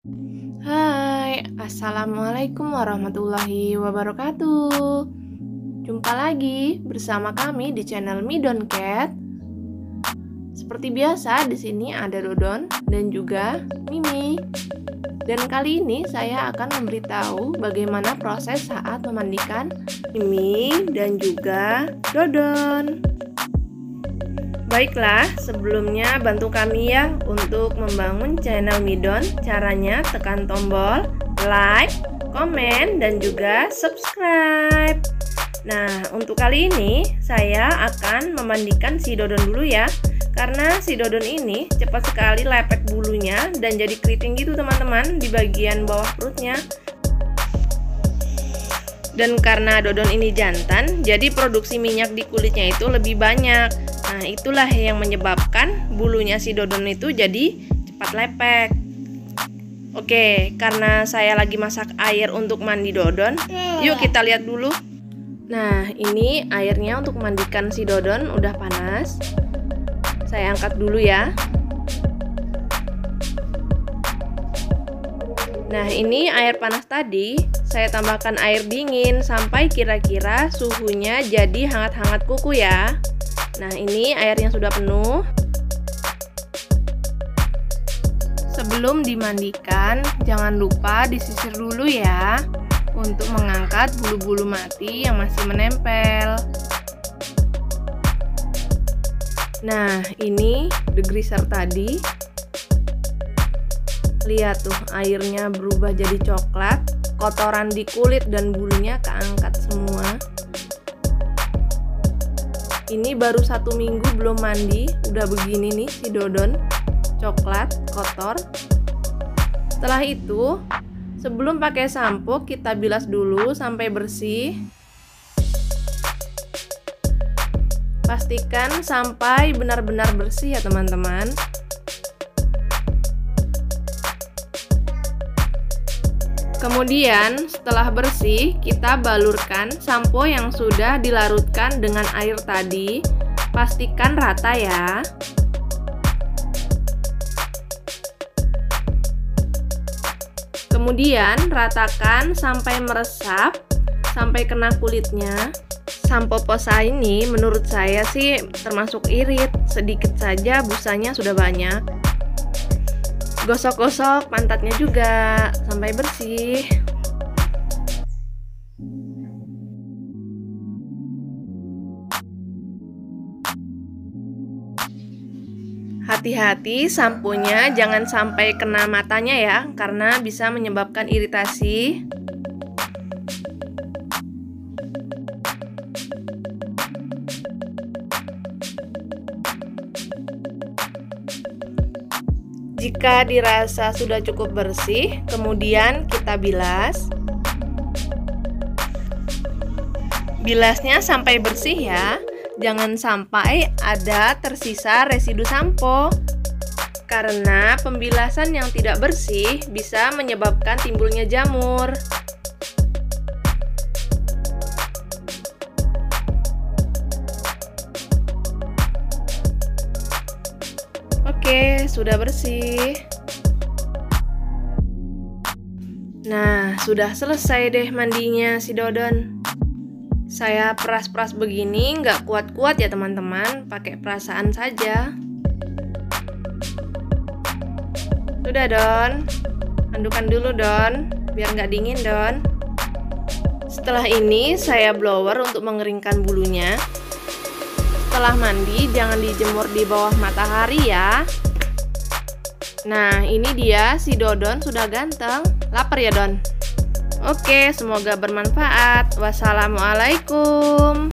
Hai, Assalamualaikum warahmatullahi wabarakatuh. Jumpa lagi bersama kami di channel Midon Cat. Seperti biasa, di sini ada Dodon dan juga Mimi. Dan kali ini saya akan memberitahu bagaimana proses saat memandikan Mimi dan juga Dodon. Baiklah, sebelumnya bantu kami ya untuk membangun channel Midon. Caranya tekan tombol like, komen, dan juga subscribe. Nah, untuk kali ini saya akan memandikan si Dodon dulu ya. Karena si Dodon ini cepat sekali lepek bulunya dan jadi keriting gitu teman-teman di bagian bawah perutnya. Dan karena Dodon ini jantan, jadi produksi minyak di kulitnya itu lebih banyak. Nah, itulah yang menyebabkan bulunya si Dodon itu jadi cepat lepek. Oke, karena saya lagi masak air untuk mandi Dodon, yuk kita lihat dulu. Nah, ini airnya untuk mandikan si Dodon udah panas. Saya angkat dulu ya. Nah, ini air panas tadi, saya tambahkan air dingin sampai kira-kira suhunya jadi hangat-hangat kuku ya. Nah, ini airnya sudah penuh. Sebelum dimandikan, jangan lupa disisir dulu ya untuk mengangkat bulu-bulu mati yang masih menempel. Nah, ini degreaser tadi. Lihat tuh, airnya berubah jadi coklat, kotoran di kulit dan bulunya keangkat semua. Ini baru 1 minggu belum mandi, udah begini nih si Dodon, coklat, kotor. Setelah itu, sebelum pakai sampo kita bilas dulu sampai bersih. Pastikan sampai benar-benar bersih ya teman-teman. Kemudian setelah bersih, kita balurkan sampo yang sudah dilarutkan dengan air tadi. Pastikan rata ya. Kemudian ratakan sampai meresap, sampai kena kulitnya. Sampo Posa ini menurut saya sih termasuk irit. Sedikit saja busanya sudah banyak. Gosok-gosok pantatnya juga sampai bersih. Hati-hati samponya jangan sampai kena matanya ya, karena bisa menyebabkan iritasi. Jika dirasa sudah cukup bersih, kemudian kita bilas. Bilasnya sampai bersih ya. Jangan sampai ada tersisa residu sampo. Karena pembilasan yang tidak bersih bisa menyebabkan timbulnya jamur. Oke, sudah bersih. Nah, sudah selesai deh mandinya si Dodon. Saya peras-peras begini, nggak kuat-kuat ya teman-teman, pakai perasaan saja. Sudah Don, handukan dulu Don, biar nggak dingin Don. Setelah ini saya blower untuk mengeringkan bulunya. Setelah mandi jangan dijemur di bawah matahari ya. Nah, ini dia si Dodon sudah ganteng. Lapar ya Don? Oke, semoga bermanfaat. Wassalamualaikum.